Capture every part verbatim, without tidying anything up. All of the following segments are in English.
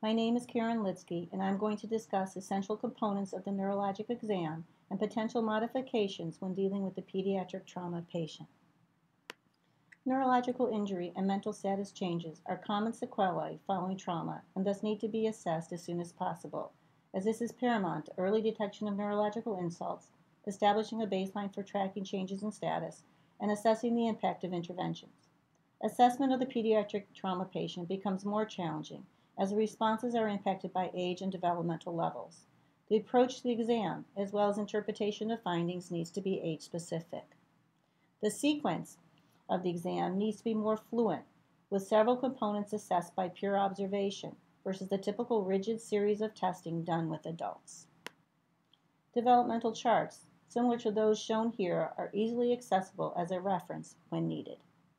My name is Karen Litsky, and I'm going to discuss essential components of the neurologic exam and potential modifications when dealing with the pediatric trauma patient. Neurological injury and mental status changes are common sequelae following trauma and thus need to be assessed as soon as possible, as this is paramount to early detection of neurological insults, establishing a baseline for tracking changes in status, and assessing the impact of interventions. Assessment of the pediatric trauma patient becomes more challenging as the responses are impacted by age and developmental levels. The approach to the exam, as well as interpretation of findings, needs to be age-specific. The sequence of the exam needs to be more fluent, with several components assessed by pure observation versus the typical rigid series of testing done with adults. Developmental charts, similar to those shown here, are easily accessible as a reference when needed.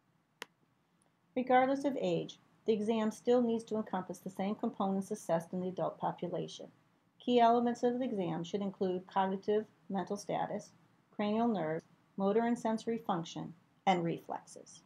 Regardless of age, the exam still needs to encompass the same components assessed in the adult population. Key elements of the exam should include cognitive mental status, cranial nerves, motor and sensory function, and reflexes.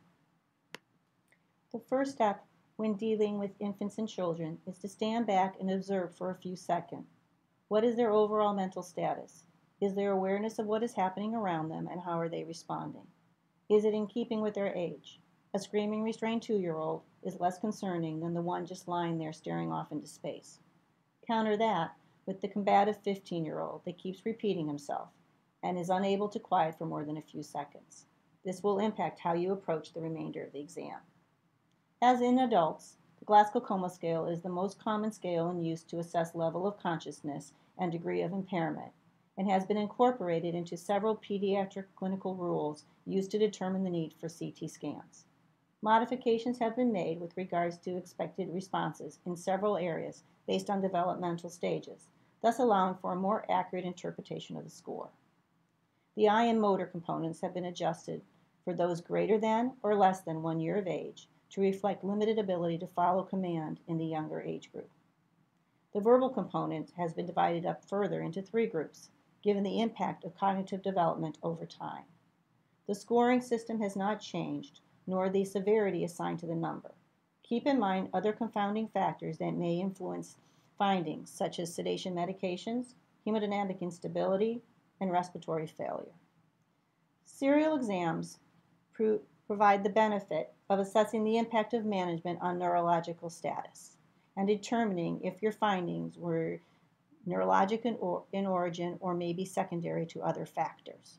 The first step when dealing with infants and children is to stand back and observe for a few seconds. What is their overall mental status? Is there awareness of what is happening around them and how are they responding? Is it in keeping with their age? A screaming, restrained two-year-old is less concerning than the one just lying there staring off into space. Counter that with the combative fifteen-year-old that keeps repeating himself and is unable to quiet for more than a few seconds. This will impact how you approach the remainder of the exam. As in adults, the Glasgow-Coma scale is the most common scale in use to assess level of consciousness and degree of impairment, and has been incorporated into several pediatric clinical rules used to determine the need for C T scans. Modifications have been made with regards to expected responses in several areas based on developmental stages, thus allowing for a more accurate interpretation of the score. The eye and motor components have been adjusted for those greater than or less than one year of age to reflect limited ability to follow command in the younger age group. The verbal component has been divided up further into three groups, given the impact of cognitive development over time. The scoring system has not changed, nor the severity assigned to the number. Keep in mind other confounding factors that may influence findings, such as sedation medications, hemodynamic instability, and respiratory failure. Serial exams pro provide the benefit of assessing the impact of management on neurological status and determining if your findings were neurologic in, or in origin or may be secondary to other factors.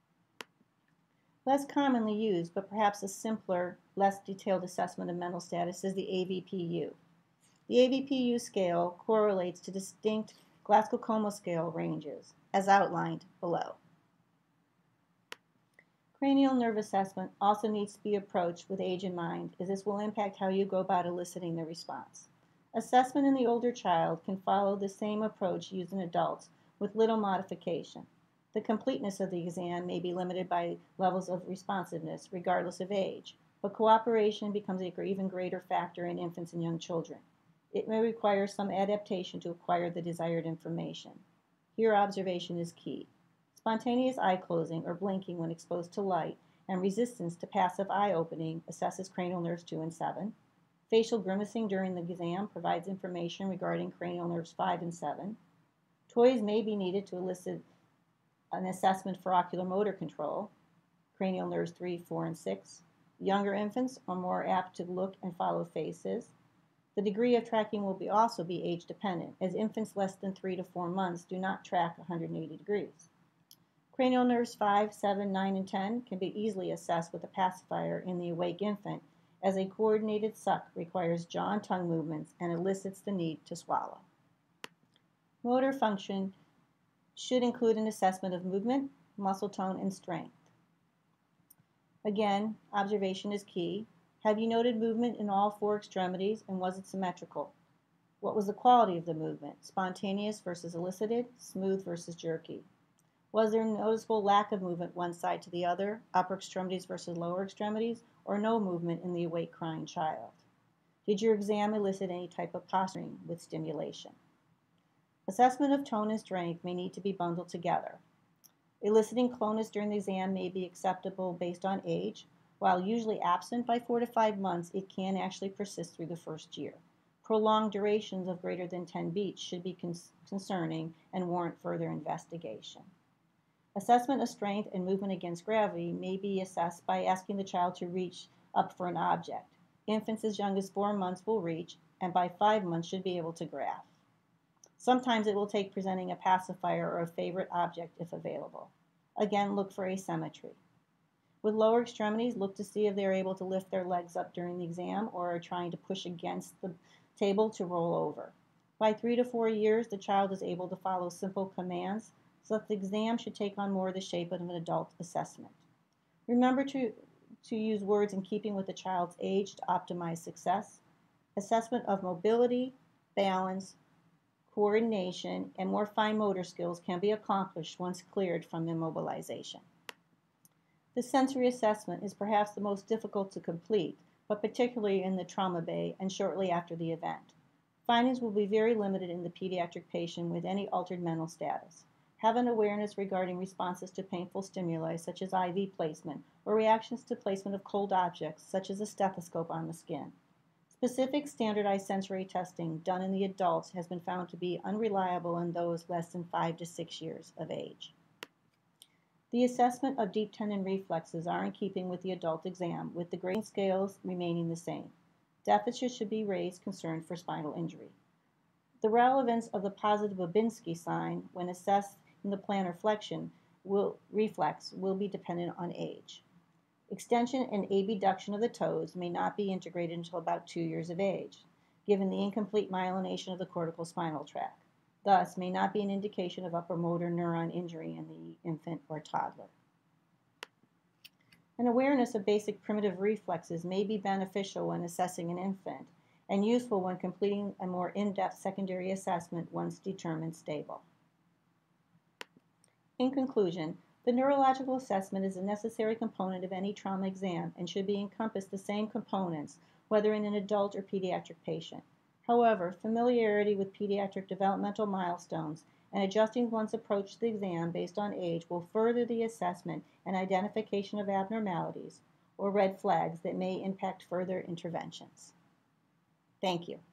Less commonly used, but perhaps a simpler, less detailed assessment of mental status is the A V P U. The A V P U scale correlates to distinct Glasgow-Coma scale ranges, as outlined below. Cranial nerve assessment also needs to be approached with age in mind, as this will impact how you go about eliciting the response. Assessment in the older child can follow the same approach used in adults with little modification. The completeness of the exam may be limited by levels of responsiveness, regardless of age, but cooperation becomes an even greater factor in infants and young children. It may require some adaptation to acquire the desired information. Here, observation is key. Spontaneous eye closing or blinking when exposed to light and resistance to passive eye opening assesses cranial nerves two and seven. Facial grimacing during the exam provides information regarding cranial nerves five and seven. Toys may be needed to elicit an assessment for ocular motor control, cranial nerves three, four, and six. Younger infants are more apt to look and follow faces. The degree of tracking will be also be age dependent, as infants less than three to four months do not track one hundred eighty degrees. Cranial nerves five, seven, nine, and ten can be easily assessed with a pacifier in the awake infant, as a coordinated suck requires jaw and tongue movements and elicits the need to swallow. Motor function should include an assessment of movement, muscle tone, and strength. Again, observation is key. Have you noted movement in all four extremities, and was it symmetrical? What was the quality of the movement? Spontaneous versus elicited, smooth versus jerky? Was there noticeable lack of movement one side to the other, upper extremities versus lower extremities, or no movement in the awake crying child? Did your exam elicit any type of posturing with stimulation? Assessment of tone and strength may need to be bundled together. Eliciting clonus during the exam may be acceptable based on age. While usually absent by four to five months, it can actually persist through the first year. Prolonged durations of greater than ten beats should be cons- concerning and warrant further investigation. Assessment of strength and movement against gravity may be assessed by asking the child to reach up for an object. Infants as young as four months will reach, and by five months should be able to graph. Sometimes it will take presenting a pacifier or a favorite object if available. Again, look for asymmetry. With lower extremities, look to see if they're able to lift their legs up during the exam or are trying to push against the table to roll over. By three to four years, the child is able to follow simple commands, so that the exam should take on more the shape of an adult assessment. Remember to, to use words in keeping with the child's age to optimize success. Assessment of mobility, balance, coordination, and more fine motor skills can be accomplished once cleared from immobilization. The sensory assessment is perhaps the most difficult to complete, but particularly in the trauma bay and shortly after the event. Findings will be very limited in the pediatric patient with any altered mental status. Have an awareness regarding responses to painful stimuli such as I V placement or reactions to placement of cold objects such as a stethoscope on the skin. Specific standardized sensory testing done in the adults has been found to be unreliable in those less than five to six years of age. The assessment of deep tendon reflexes are in keeping with the adult exam, with the grading scales remaining the same. Deficits should be raised concern for spinal injury. The relevance of the positive Babinski sign when assessed in the plantar flexion will, reflex will be dependent on age. Extension and abduction of the toes may not be integrated until about two years of age, given the incomplete myelination of the cortical spinal tract. Thus, may not be an indication of upper motor neuron injury in the infant or toddler. An awareness of basic primitive reflexes may be beneficial when assessing an infant and useful when completing a more in-depth secondary assessment once determined stable. In conclusion, the neurological assessment is a necessary component of any trauma exam and should be encompass the same components, whether in an adult or pediatric patient. However, familiarity with pediatric developmental milestones and adjusting one's approach to the exam based on age will further the assessment and identification of abnormalities or red flags that may impact further interventions. Thank you.